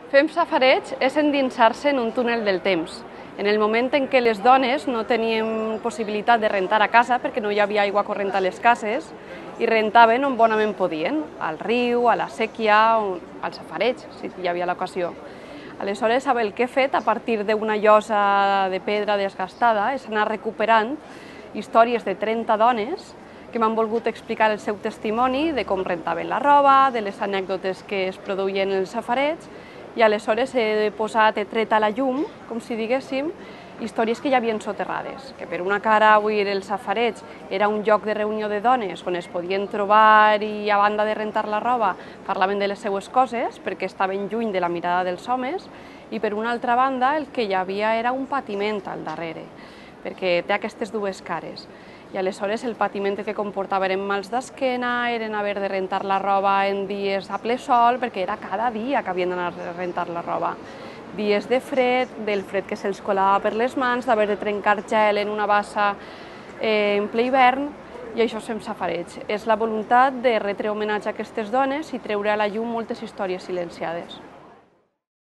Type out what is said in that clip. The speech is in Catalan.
Fem safareig és endinsar-se en un túnel del temps, en el moment en què les dones no teníem possibilitat de rentar a casa perquè no hi havia aigua corrent a les cases i rentaven on bonament podien, al riu, a la sèquia, al safareig, si hi havia l'ocasió. Aleshores, el que he fet a partir d'una llosa de pedra desgastada és anar recuperant històries de 30 dones que m'han volgut explicar el seu testimoni de com rentaven la roba, de les anècdotes que es produïen en el safareig, i aleshores he tret a la llum, com si diguéssim, històries que ja havien soterrades, que per una cara el safareig era un lloc de reunió de dones on es podien trobar i a banda de rentar la roba parlaven de les seues coses perquè estaven lluny de la mirada dels homes, i per una altra banda el que hi havia era un patiment al darrere, perquè té aquestes dues cares. I aleshores el patiment que comportava eren mals d'esquena, eren haver de rentar la roba en dies a ple sol, perquè era cada dia que havien d'anar a rentar la roba. Dies de fred, del fred que se'ls colava per les mans, d'haver de trencar gel en una bassa en ple hivern, i això és Fem safareig. És la voluntat de retre homenatge a aquestes dones i treure a la llum moltes històries silenciades.